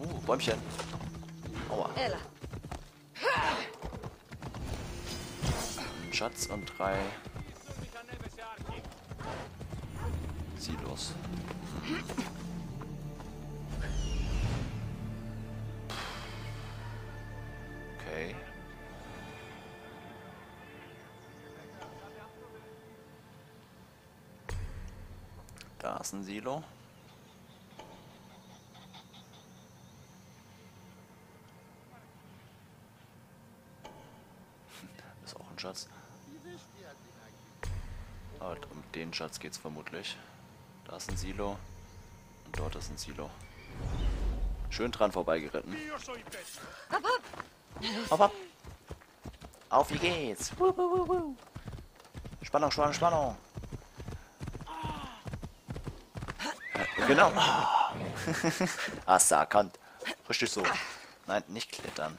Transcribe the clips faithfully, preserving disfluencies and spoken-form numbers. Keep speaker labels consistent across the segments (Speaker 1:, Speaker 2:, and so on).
Speaker 1: Uh, Bäumchen. Aua. Ein Schatz und drei Silos. Hm. Okay. Da ist ein Silo. Das ist auch ein Schatz. Aber um den Schatz geht es vermutlich. Da ist ein Silo. Und dort ist ein Silo. Schön dran vorbeigeritten.
Speaker 2: Hopp, hopp.
Speaker 1: Hopp, hopp. Auf, wie geht's? Wuh, wuh, wuh, wuh. Spannung, Spannung, Spannung. Ja, genau. Hast du erkannt. Richtig so. Nein, nicht klettern.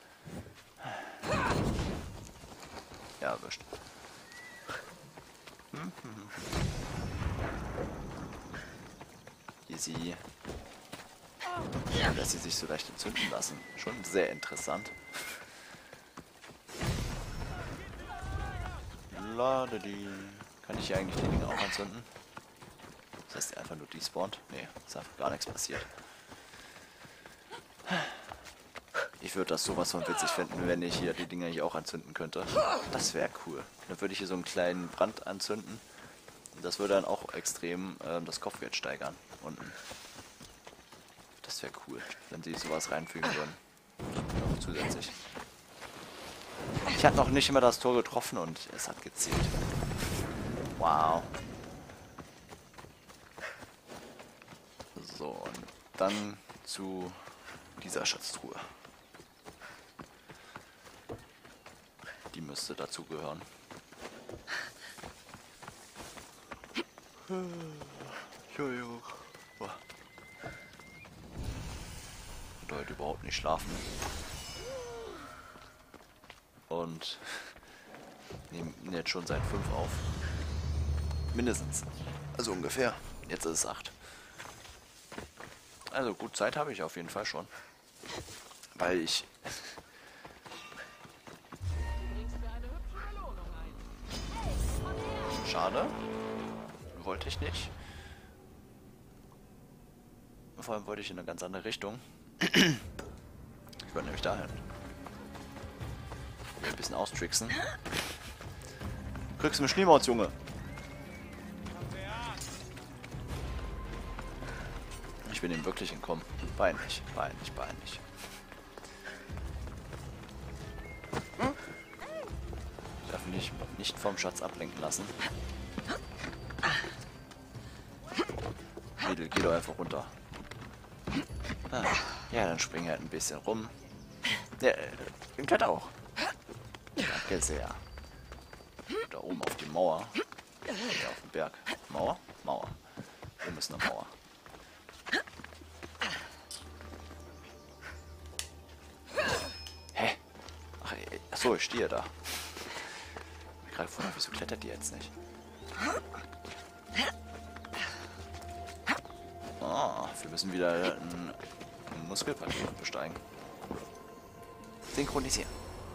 Speaker 1: Ja, erwischt. Easy. Dass sie sich so leicht entzünden lassen. Schon sehr interessant. Ladedi. Kann ich hier eigentlich die Dinge auch anzünden? Das heißt, einfach nur despawnt? Nee, ist einfach gar nichts passiert. Ich würde das sowas von witzig finden, wenn ich hier die Dinger hier auch anzünden könnte. Das wäre cool. Dann würde ich hier so einen kleinen Brand anzünden. Und das würde dann auch extrem äh, das Kopfgeld steigern. Unten. Das wäre cool, wenn sie sowas reinfügen würden. Noch zusätzlich. Ich hatte noch nicht immer das Tor getroffen und es hat gezählt. Wow. So, und dann zu dieser Schatztruhe. Die müsste dazugehören. Entschuldigung. Ich konnte heute überhaupt nicht schlafen. Und nehmen jetzt schon seit fünf auf. Mindestens. Also ungefähr. Jetzt ist es acht. Also gut, Zeit habe ich auf jeden Fall schon. Weil ich... Schade. Wollte ich nicht. Vor allem wollte ich in eine ganz andere Richtung. Ich wollte nämlich dahin. Ein bisschen austricksen. Kriegst du einen Schneemaus, Junge? Ich bin ihm wirklich entkommen. Peinlich, peinlich, peinlich. Ich darf mich nicht vom Schatz ablenken lassen. Mädel, geh doch einfach runter. Ah, ja, dann spring halt ein bisschen rum. Der ja, klettert auch. Danke sehr. Da oben auf die Mauer. Ja, auf dem Berg. Mauer? Mauer. Wir müssen eine Mauer. Hä? Ach, achso, ich stehe da. Ich hab mich gerade gefragt, wieso klettert die jetzt nicht? Ah, wir müssen wieder ein, ein Muskelpaket besteigen. Synchronisieren.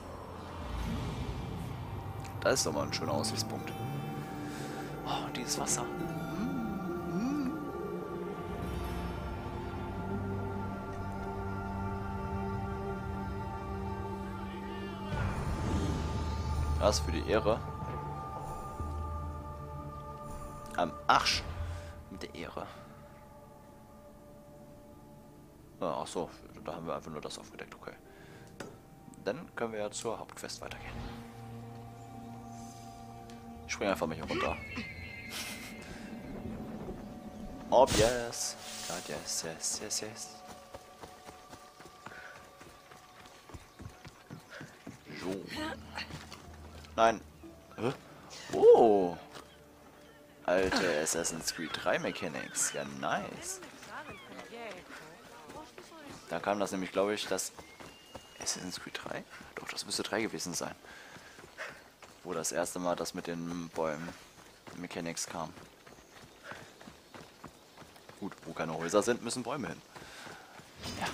Speaker 1: Das ist doch mal ein schöner Aussichtspunkt. Oh, dieses Wasser. Was für die Ehre. Am Arsch mit der Ehre. Ah, ach so, da haben wir einfach nur das aufgedeckt, okay. Dann können wir ja zur Hauptquest weitergehen. Ich springe einfach mal hier runter. Oh yes. God yes, yes, yes, yes. So. Nein. Hä? Oh. Alte Assassin's Creed drei Mechanics. Ja, nice. Da kam das nämlich, glaube ich, das Assassin's Creed drei? Doch, das müsste drei gewesen sein. Wo das erste Mal das mit den Bäumen Mechanics kam. Gut, wo keine Häuser sind, müssen Bäume hin. Ja.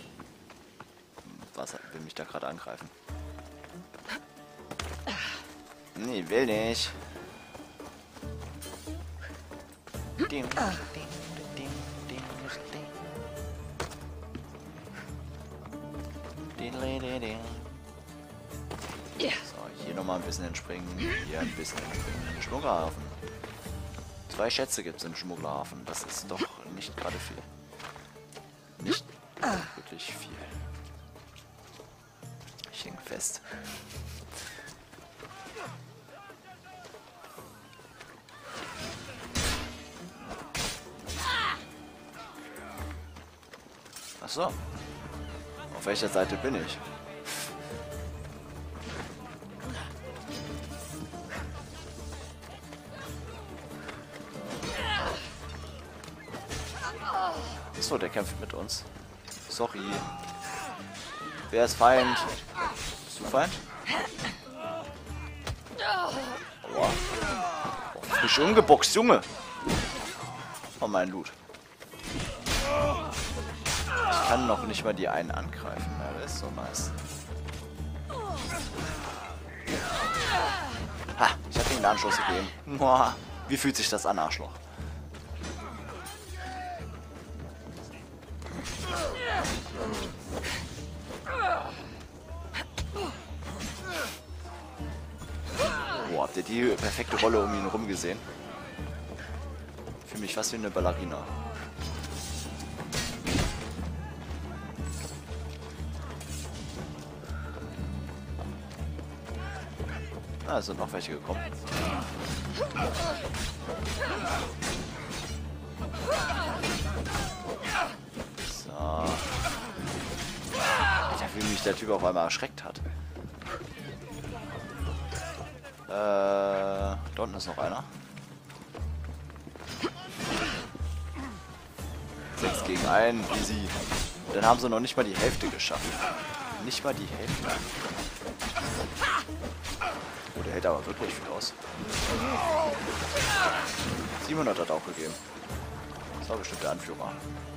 Speaker 1: Was will mich da gerade angreifen? Nee, will nicht. Ding, ding, ding, ding, ding, ding. Ding, ding, ding. So, hier nochmal ein bisschen entspringen. Hier ein bisschen entspringen. Schmugglerhafen. Zwei Schätze gibt es im Schmugglerhafen. Das ist doch nicht gerade viel. Nicht wirklich viel. Ich häng fest. Ach so. Auf welcher Seite bin ich? So, der kämpft mit uns. Sorry. Wer ist Feind? Bist du Feind? Aua. Oh, frisch umgeboxt, Junge. Oh, mein Loot. Ich kann noch nicht mal die einen angreifen. Ja, das ist so nice. Ha, ich hab ihm einen Anschluss gegeben. Boah, wie fühlt sich das an, Arschloch? Boah, habt ihr die perfekte Rolle um ihn herum gesehen? Für mich fast wie eine Ballerina. Ah, es sind noch welche gekommen. So. Alter, wie mich der Typ auf einmal erschreckt hat. Äh, da unten ist noch einer. Sechs gegen einen, easy. Dann haben sie noch nicht mal die Hälfte geschafft. Nicht mal die Hälfte. Oh, der hält aber wirklich viel aus. siebenhundert hat auch gegeben. Das war bestimmt der Anführer.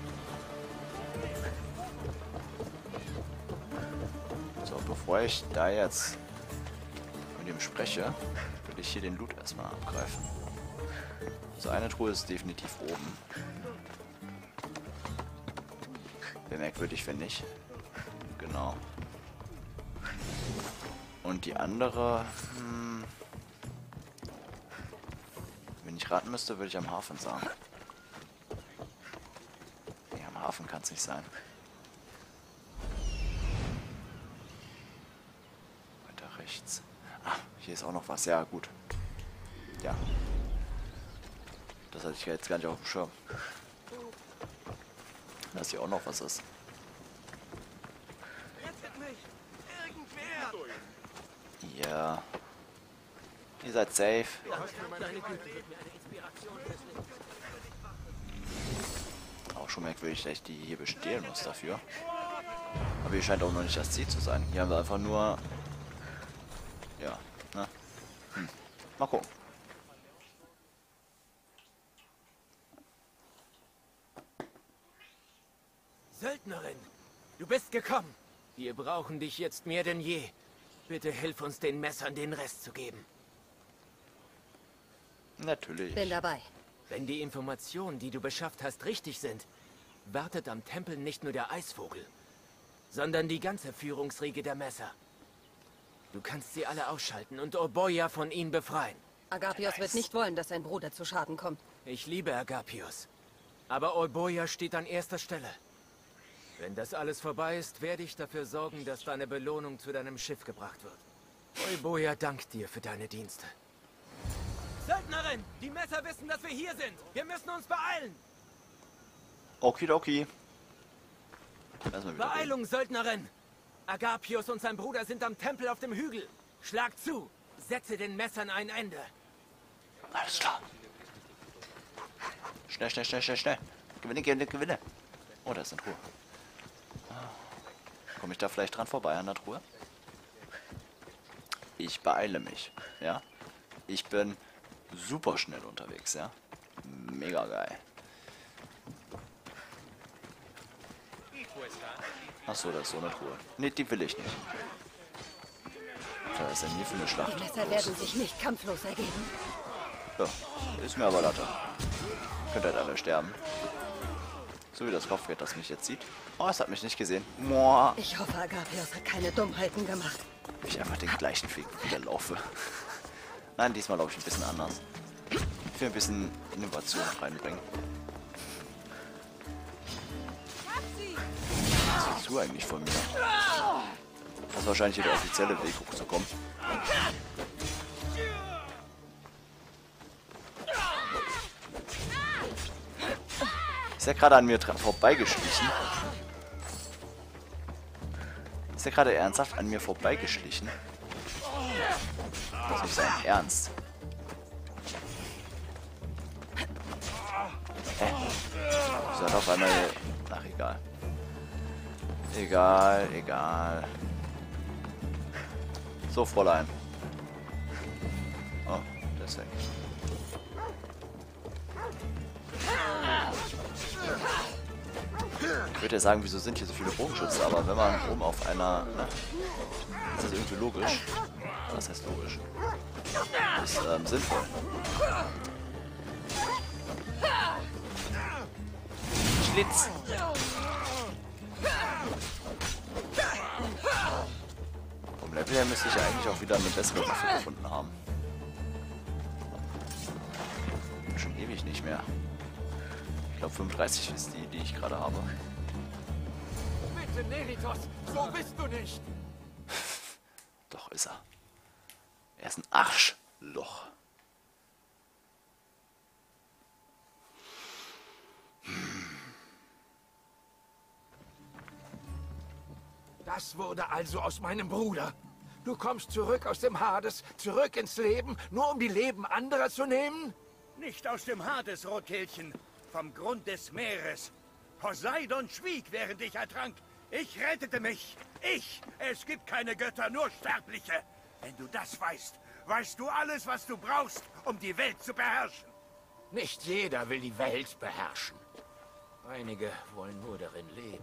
Speaker 1: So, bevor ich da jetzt mit ihm spreche, will ich hier den Loot erstmal abgreifen. So, eine Truhe ist definitiv oben. Wäre merkwürdig, wenn nicht. Genau. Und die andere, hm, wenn ich raten müsste, würde ich am Hafen sagen. Nee, am Hafen kann es nicht sein. Weiter rechts. Ah, hier ist auch noch was. Ja, gut. Ja. Das hatte ich jetzt gar nicht auf dem Schirm. Dass hier auch noch was ist. Ja. Ihr seid safe. Auch schon merkwürdig, dass ich die hier bestehlen muss dafür. Aber hier scheint auch noch nicht das Ziel zu sein. Hier haben wir einfach nur... Ja, ne? Hm. Mal gucken.
Speaker 3: Söldnerin, du bist gekommen. Wir brauchen dich jetzt mehr denn je. Bitte hilf uns, den Messern den Rest zu geben.
Speaker 1: Natürlich.
Speaker 2: Bin dabei.
Speaker 3: Wenn die Informationen, die du beschafft hast, richtig sind, wartet am Tempel nicht nur der Eisvogel, sondern die ganze Führungsriege der Messer. Du kannst sie alle ausschalten und Orboja von ihnen befreien.
Speaker 2: Agapios wird nicht wollen, dass sein Bruder zu Schaden kommt.
Speaker 3: Ich liebe Agapios. Aber Orboja steht an erster Stelle. Wenn das alles vorbei ist, werde ich dafür sorgen, dass deine Belohnung zu deinem Schiff gebracht wird. Orboja dankt dir für deine Dienste. Söldnerin! Die Messer wissen, dass wir hier sind! Wir müssen uns beeilen!
Speaker 1: Okidoki. Erstmal wieder
Speaker 3: Beeilung, Söldnerin! Agapios und sein Bruder sind am Tempel auf dem Hügel. Schlag zu! Setze den Messern ein Ende.
Speaker 1: reden. Alles klar. Schnell, schnell, schnell, schnell, schnell. Gewinne, gewinne, gewinne. Oh, da ist eine Truhe. Komme ich da vielleicht dran vorbei an der Truhe? Ich beeile mich, ja. Ich bin super schnell unterwegs, ja. Mega geil. Achso, das ist so eine Truhe. Ne, die will ich nicht. Was ist denn hier für eine Schlacht?
Speaker 2: Die Messer werden sich nicht kampflos ergeben.
Speaker 1: Ja, ist mir aber Latte. Könnt halt alle sterben. So wie das Kopfgeld, das mich jetzt sieht. Oh, es hat mich nicht gesehen. Moa.
Speaker 2: Ich hoffe, Agapios hat keine Dummheiten gemacht.
Speaker 1: Ich einfach den gleichen Weg wieder laufe. Nein, diesmal glaube ich ein bisschen anders. Ich will ein bisschen Innovation reinbringen. Was willst du eigentlich von mir? Das ist wahrscheinlich hier der offizielle Weg, hochzukommen. Ist er gerade an mir vorbeigeschlichen? Ist er gerade ernsthaft an mir vorbeigeschlichen? Das ist nicht sein Ernst. Hä? Wieso hat auf einmal... Ach, egal. Egal, egal. So, Fräulein. Oh, der ist weg. Ich würde ja sagen, wieso sind hier so viele Bogenschützen, aber wenn man oben auf einer... Na, ist das irgendwie logisch? Was heißt logisch? Ist ähm, sinnvoll. Schlitz! Vom Level her müsste ich ja eigentlich auch wieder eine bessere Waffe gefunden haben. Schon ewig nicht mehr. Ich glaube fünfunddreißig ist die, die ich gerade habe.
Speaker 3: Bitte, Neritos, so bist du nicht.
Speaker 1: Doch ist er. Er ist ein Arschloch.
Speaker 4: Das wurde also aus meinem Bruder. Du kommst zurück aus dem Hades, zurück ins Leben, nur um die Leben anderer zu nehmen?
Speaker 5: Nicht aus dem Hades, Rotkehlchen. Vom Grund des Meeres. Poseidon schwieg, während ich ertrank. Ich rettete mich. Ich. Es gibt keine Götter, nur Sterbliche. Wenn du das weißt, weißt du alles, was du brauchst, um die Welt zu beherrschen.
Speaker 4: Nicht jeder will die Welt beherrschen. Einige wollen nur darin leben.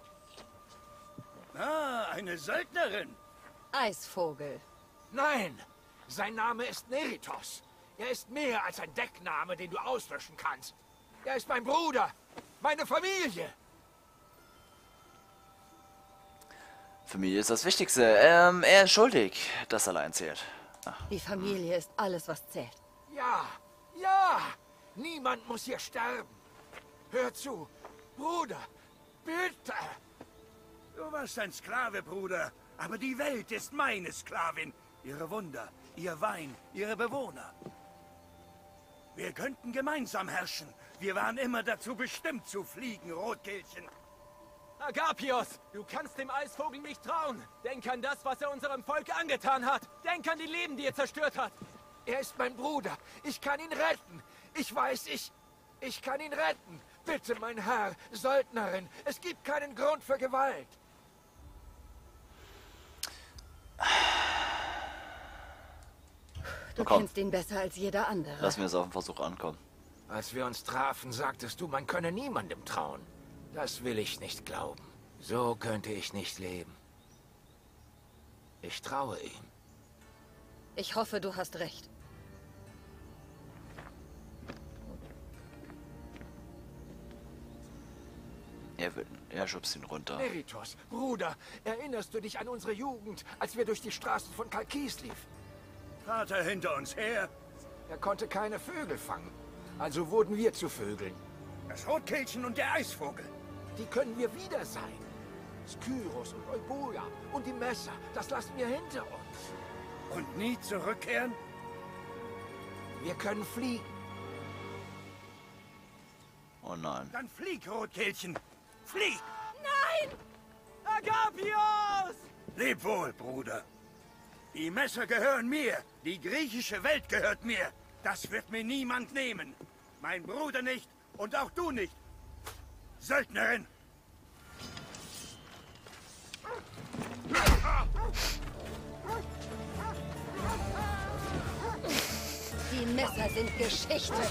Speaker 5: Ah, eine Söldnerin.
Speaker 2: Eisvogel.
Speaker 4: Nein, sein Name ist Neritos. Er ist mehr als ein Deckname, den du auslöschen kannst. Er ist mein Bruder, meine Familie.
Speaker 1: Familie ist das Wichtigste. Ähm, er ist schuldig. Das allein zählt. Ach.
Speaker 2: Die Familie ist alles, was zählt.
Speaker 4: Ja, ja, niemand muss hier sterben. Hör zu, Bruder, bitte.
Speaker 5: Du warst ein Sklave, Bruder. Aber die Welt ist meine Sklavin. Ihre Wunder, ihr Wein, ihre Bewohner. Wir könnten gemeinsam herrschen. Wir waren immer dazu bestimmt zu fliegen, Rotkehlchen.
Speaker 3: Agapios, du kannst dem Eisvogel nicht trauen. Denk an das, was er unserem Volk angetan hat. Denk an die Leben, die er zerstört hat.
Speaker 4: Er ist mein Bruder. Ich kann ihn retten. Ich weiß, ich... Ich kann ihn retten. Bitte, mein Herr, Söldnerin. Es gibt keinen Grund für Gewalt.
Speaker 2: Du
Speaker 1: Komm.
Speaker 2: kennst ihn besser als jeder andere.
Speaker 1: Lass mir es auf den Versuch ankommen.
Speaker 4: Als wir uns trafen, sagtest du, man könne niemandem trauen. Das will ich nicht glauben. So könnte ich nicht leben. Ich traue ihm.
Speaker 2: Ich hoffe, du hast recht.
Speaker 1: Er will, er schubst ihn runter.
Speaker 4: Neritos, Bruder, erinnerst du dich an unsere Jugend, als wir durch die Straßen von Kalkis liefen?
Speaker 5: Vater hinter uns her.
Speaker 4: Er konnte keine Vögel fangen. Also wurden wir zu Vögeln.
Speaker 5: Das Rotkehlchen und der Eisvogel.
Speaker 4: Die können wir wieder sein. Skyros und Euboea und die Messer, das lassen wir hinter uns.
Speaker 5: Und nie zurückkehren?
Speaker 4: Wir können fliegen.
Speaker 1: Oh nein.
Speaker 5: Dann flieg, Rotkehlchen. Flieg!
Speaker 3: Agapios!
Speaker 5: Leb wohl, Bruder. Die Messer gehören mir. Die griechische Welt gehört mir. Das wird mir niemand nehmen. Mein Bruder nicht und auch du nicht. Söldnerin!
Speaker 2: Die Messer sind Geschichte.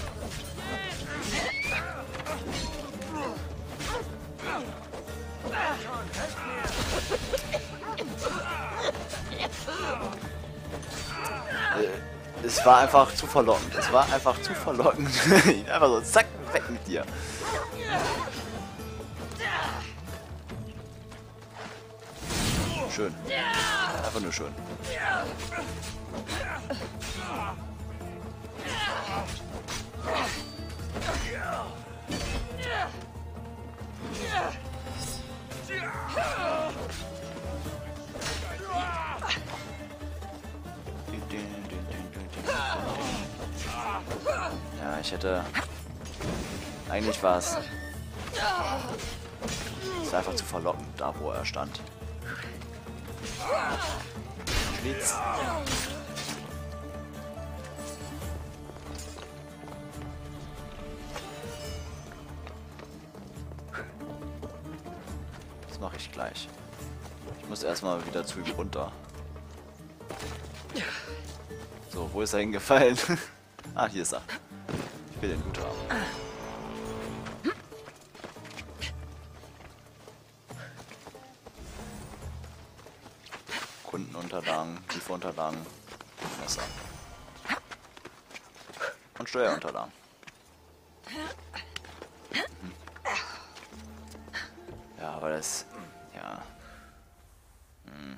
Speaker 1: Äh, es war einfach zu verlockend. Es war einfach zu verlockend. Einfach so, zack, weg mit dir. Schön. Einfach nur schön. Ja, ich hätte... Eigentlich war es... Es ist einfach zu verlockend, da wo er stand. Schlitz. Das mache ich gleich. Ich muss erstmal wieder zu ihm runter. So, wo ist er hingefallen? Ah, hier ist er. Ich will den Loot haben. Kundenunterlagen, Lieferunterlagen, Messer. Und Steuerunterlagen. Mhm. Ja, aber das... Ja... Hm.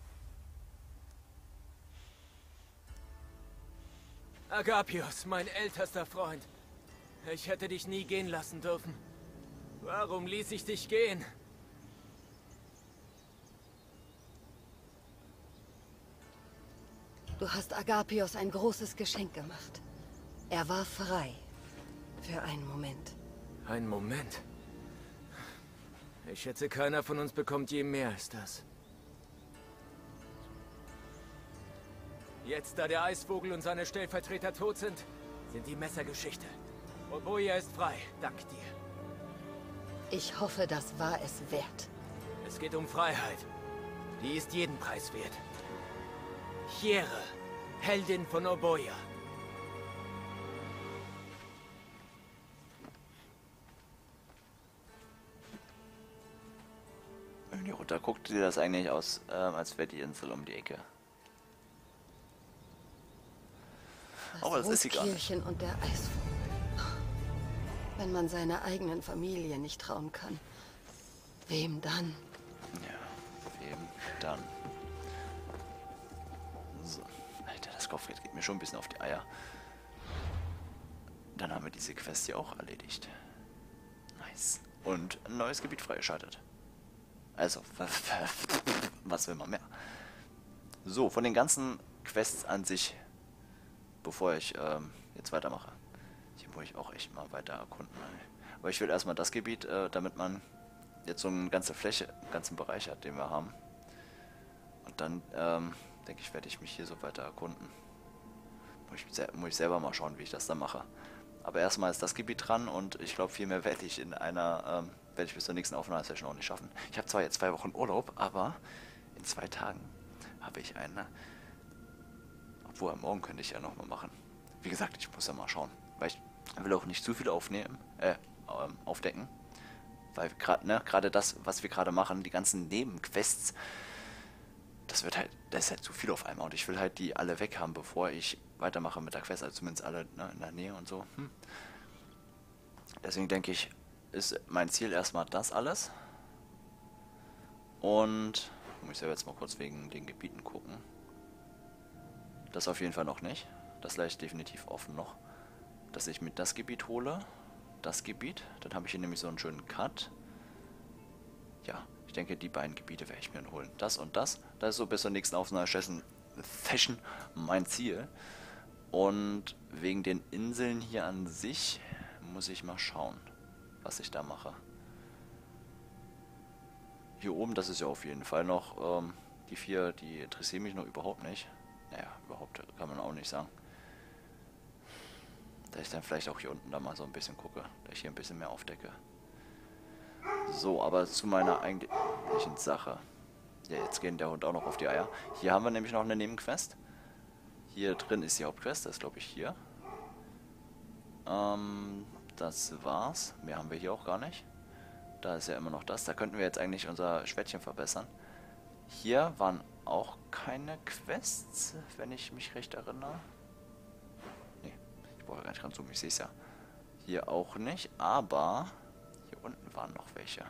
Speaker 3: Agapios, mein ältester Freund. Ich hätte dich nie gehen lassen dürfen. Warum ließ ich dich gehen?
Speaker 2: Du hast Agapios ein großes Geschenk gemacht. Er war frei. Für einen Moment.
Speaker 3: Ein Moment. Ich schätze, keiner von uns bekommt je mehr als das. Jetzt, da der Eisvogel und seine Stellvertreter tot sind, sind die Messer Geschichte. Oboya ist frei, dank dir.
Speaker 2: Ich hoffe, das war es wert.
Speaker 3: Es geht um Freiheit. Die ist jeden Preis wert. Chiere, Heldin von Oboya.
Speaker 1: Wenn die runter guckt, sieht das eigentlich aus, ähm, als wäre die Insel um die Ecke.
Speaker 2: Das
Speaker 1: Aber das ist sie gar nicht.
Speaker 2: Rotkirchen und der Eisvogel. Wenn man seiner eigenen Familie nicht trauen kann, wem dann?
Speaker 1: Ja, wem dann? So. Alter, das Kopfgeld geht mir schon ein bisschen auf die Eier. Dann haben wir diese Quest hier auch erledigt. Nice. Und ein neues Gebiet freigeschaltet. Also, was will man mehr? So, von den ganzen Quests an sich, bevor ich ähm, jetzt weitermache. Hier wollte ich auch echt mal weiter erkunden. Aber ich will erstmal das Gebiet, äh, damit man jetzt so eine ganze Fläche, einen ganzen Bereich hat, den wir haben. Und dann, ähm, denke ich, werde ich mich hier so weiter erkunden. Muss ich, se muss ich selber mal schauen, wie ich das dann mache. Aber erstmal ist das Gebiet dran und ich glaube, viel mehr werde ich in einer, ähm, werde ich bis zur nächsten Aufnahmesession auch nicht schaffen. Ich habe zwar jetzt zwei Wochen Urlaub, aber in zwei Tagen habe ich eine. Obwohl, morgen könnte ich ja nochmal machen. Wie gesagt, ich muss ja mal schauen. Weil ich will auch nicht zu viel aufnehmen, äh, ähm, aufdecken. Weil gerade, ne, gerade das, was wir gerade machen, die ganzen Nebenquests, das wird halt, das ist halt zu viel auf einmal. Und ich will halt die alle weg haben, bevor ich weitermache mit der Quest. Also zumindest alle, ne, in der Nähe und so. Hm. Deswegen denke ich, ist mein Ziel erstmal das alles. Und muss ich selber jetzt mal kurz wegen den Gebieten gucken. Das auf jeden Fall noch nicht. Das lasse ich definitiv offen noch. Dass ich mit das Gebiet hole. Das Gebiet. Dann habe ich hier nämlich so einen schönen Cut. Ja, ich denke, die beiden Gebiete werde ich mir holen. Das und das. Das ist so bis zur nächsten Aufnahmesession mein Ziel. Und wegen den Inseln hier an sich muss ich mal schauen, was ich da mache. Hier oben, das ist ja auf jeden Fall noch, ähm, die vier, die interessieren mich noch überhaupt nicht. Naja, überhaupt kann man auch nicht sagen. Da ich dann vielleicht auch hier unten da mal so ein bisschen gucke, da ich hier ein bisschen mehr aufdecke. So, aber zu meiner eigentlichen Sache. Ja, jetzt geht der Hund auch noch auf die Eier. Hier haben wir nämlich noch eine Nebenquest. Hier drin ist die Hauptquest, das ist glaube ich hier. Ähm, das war's. Mehr haben wir hier auch gar nicht. Da ist ja immer noch das. Da könnten wir jetzt eigentlich unser Schwertchen verbessern. Hier waren auch keine Quests, wenn ich mich recht erinnere. Nee, ich brauche gar nicht ranzoomen, ich sehe es ja. Hier auch nicht, aber hier unten waren noch welche.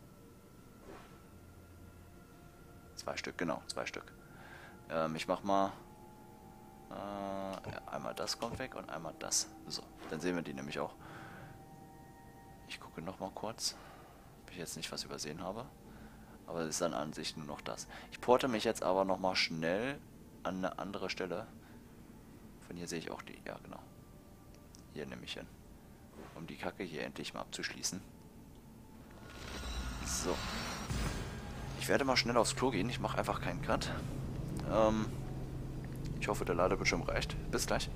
Speaker 1: Zwei Stück, genau, zwei Stück. Ähm, ich mach mal... Äh, ja, einmal das kommt weg und einmal das. So, dann sehen wir die nämlich auch. Ich gucke noch mal kurz, ob ich jetzt nicht was übersehen habe. Aber es ist dann an sich nur noch das. Ich porte mich jetzt aber noch mal schnell an eine andere Stelle. Von hier sehe ich auch die, ja genau. Hier nehme ich hin. Um die Kacke hier endlich mal abzuschließen. So. Ich werde mal schnell aufs Klo gehen. Ich mache einfach keinen Cut. Ähm, ich hoffe, der Ladebildschirm reicht. Bis gleich.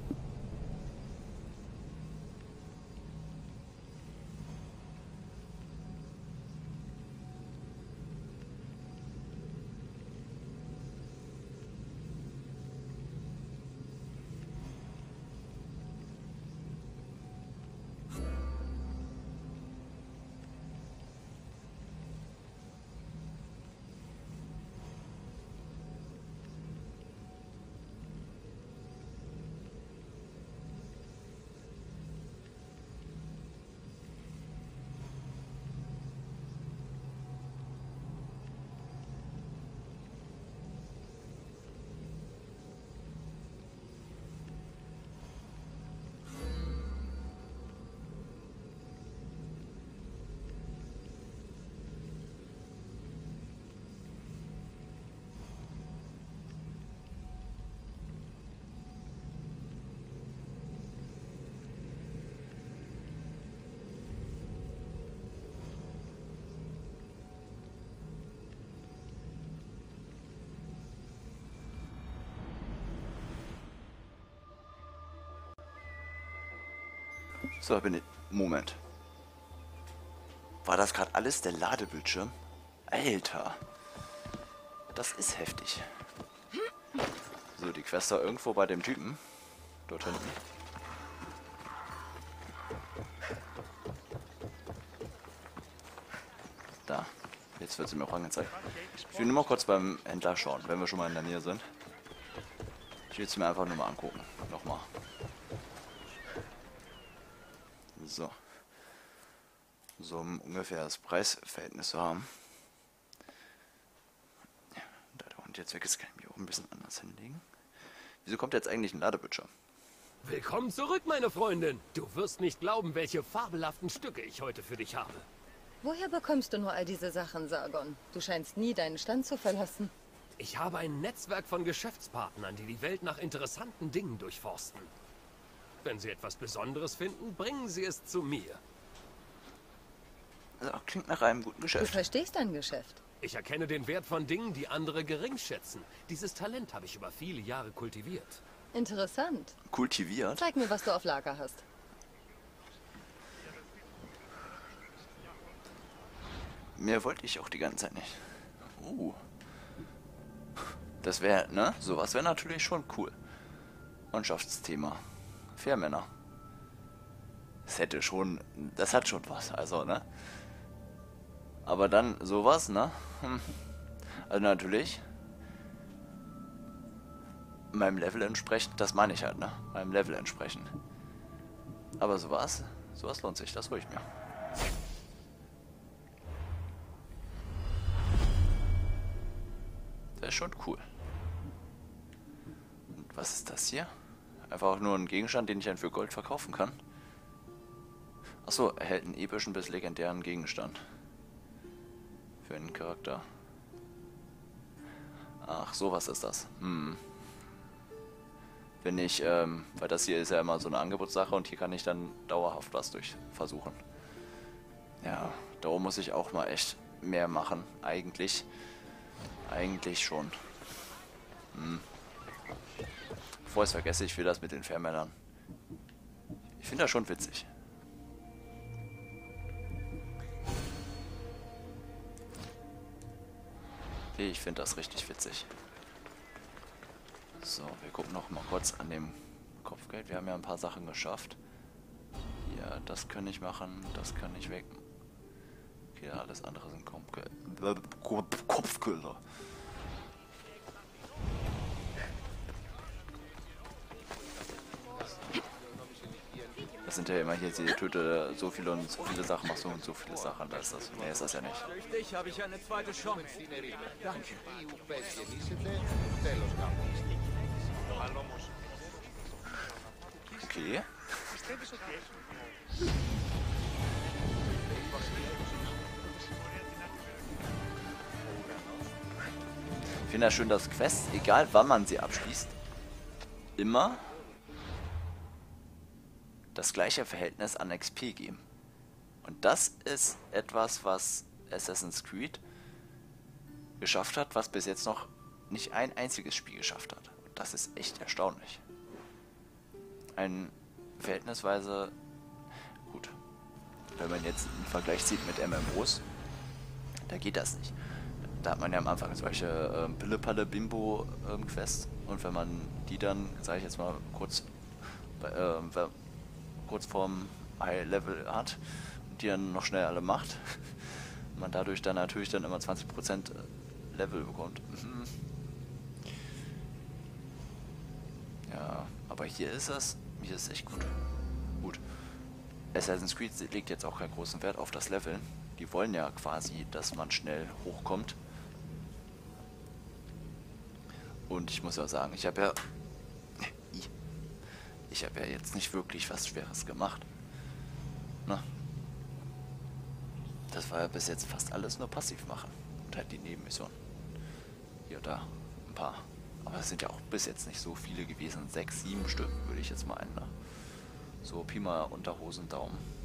Speaker 1: So, bin ich. Moment. War das gerade alles der Ladebildschirm? Alter. Das ist heftig. So, die Quest war irgendwo bei dem Typen. Dort hinten. Da. Jetzt wird sie mir auch angezeigt. Ich will nur mal kurz beim Händler schauen, wenn wir schon mal in der Nähe sind. Ich will es mir einfach nur mal angucken. Nochmal. So. So um ungefähr das Preisverhältnis zu haben. Ja, da der Hund jetzt weg ist, kann ich mich auch ein bisschen anders hinlegen. Wieso kommt jetzt eigentlich ein Ladebildschirm?
Speaker 6: Willkommen zurück, meine Freundin. Du wirst nicht glauben, welche fabelhaften Stücke ich heute für dich habe.
Speaker 2: Woher bekommst du nur all diese Sachen, Sargon? Du scheinst nie deinen Stand zu verlassen.
Speaker 6: Ich habe ein Netzwerk von Geschäftspartnern, die die Welt nach interessanten Dingen durchforsten. Wenn sie etwas Besonderes finden, bringen sie es zu mir.
Speaker 1: Also, klingt nach einem guten
Speaker 2: Du
Speaker 1: Geschäft.
Speaker 2: verstehst dein Geschäft.
Speaker 6: Ich erkenne den Wert von Dingen, die andere gering schätzen. Dieses Talent habe ich über viele Jahre kultiviert.
Speaker 2: Interessant.
Speaker 1: Kultiviert?
Speaker 2: Zeig mir, was du auf Lager hast.
Speaker 1: Mehr wollte ich auch die ganze Zeit nicht. Uh. Das wäre, ne? Sowas wäre natürlich schon cool. Mannschaftsthema. Fairmänner. Das hätte schon, das hat schon was, also, ne? Aber dann sowas, ne? Hm. Also natürlich meinem Level entsprechend, das meine ich halt, ne? Meinem Level entsprechend. Aber sowas, sowas lohnt sich, das hole ich mir. Das ist schon cool. Und was ist das hier? Einfach nur ein Gegenstand, den ich dann für Gold verkaufen kann. Achso, erhält einen epischen bis legendären Gegenstand. Für einen Charakter. Ach, sowas ist das. Hm. Wenn ich, ähm, weil das hier ist ja immer so eine Angebotssache und hier kann ich dann dauerhaft was durch versuchen. Ja, darum muss ich auch mal echt mehr machen. Eigentlich. Eigentlich schon. Hm. Bevor ich es vergesse, ich will das mit den Fairmännern. Ich finde das schon witzig. Ich finde das richtig witzig. So, wir gucken noch mal kurz an dem Kopfgeld. Wir haben ja ein paar Sachen geschafft. Ja, das kann ich machen, das kann ich weg. Okay, alles andere sind Kopfkiller. Kopfkiller. Das sind ja immer hier, sie töte so viele und so viele Sachen, machst so und so viele Sachen. Da ist das. Nee, ist das ja nicht.
Speaker 3: Durch dich habe ich eine zweite Chance. Danke.
Speaker 1: Okay. Ich finde das schön, dass Quests, egal wann man sie abschließt, immer das gleiche Verhältnis an X P geben. Und das ist etwas, was Assassin's Creed geschafft hat, was bis jetzt noch nicht ein einziges Spiel geschafft hat. Und das ist echt erstaunlich. Ein verhältnisweise gut. Wenn man jetzt einen Vergleich zieht mit M M Os, da geht das nicht. Da hat man ja am Anfang solche äh, Pille-Palle-Bimbo-Quests ähm, und wenn man die dann, sage ich jetzt mal, kurz bei, äh, kurz vorm High-Level hat und die dann noch schnell alle macht, man dadurch dann natürlich dann immer zwanzig Prozent Level bekommt. Mhm. Ja, aber hier ist es, hier ist es echt gut. Gut. Assassin's Creed legt jetzt auch keinen großen Wert auf das Leveln. Die wollen ja quasi, dass man schnell hochkommt. Und ich muss ja sagen, ich habe ja... Ich habe ja jetzt nicht wirklich was Schweres gemacht. Na? Das war ja bis jetzt fast alles nur passiv machen. Und halt die Nebenmission. Hier und da ein paar. Aber es sind ja auch bis jetzt nicht so viele gewesen. Sechs, sieben Stück würde ich jetzt mal einen. Ne? So Pi mal Unterhosen, Daumen.